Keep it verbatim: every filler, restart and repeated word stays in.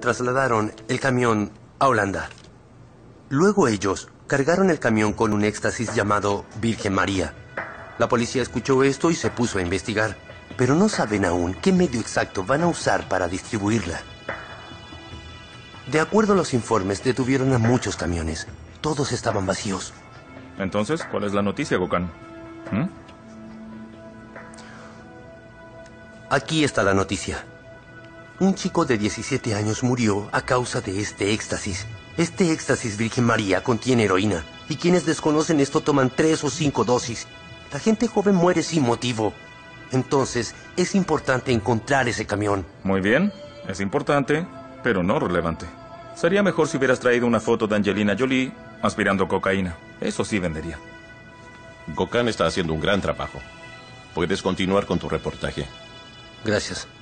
trasladaron el camión a Holanda. Luego ellos cargaron el camión con un éxtasis llamado Virgen María. La policía escuchó esto y se puso a investigar, pero no saben aún qué medio exacto van a usar para distribuirla. De acuerdo a los informes, detuvieron a muchos camiones. Todos estaban vacíos. Entonces, ¿cuál es la noticia, Gokhan? ¿Mm? Aquí está la noticia. Un chico de diecisiete años murió a causa de este éxtasis. Este éxtasis Virgen María contiene heroína, y quienes desconocen esto toman tres o cinco dosis. La gente joven muere sin motivo. Entonces, es importante encontrar ese camión. Muy bien, es importante, pero no relevante. Sería mejor si hubieras traído una foto de Angelina Jolie aspirando cocaína. Eso sí vendería. Gokhan está haciendo un gran trabajo. Puedes continuar con tu reportaje. Gracias.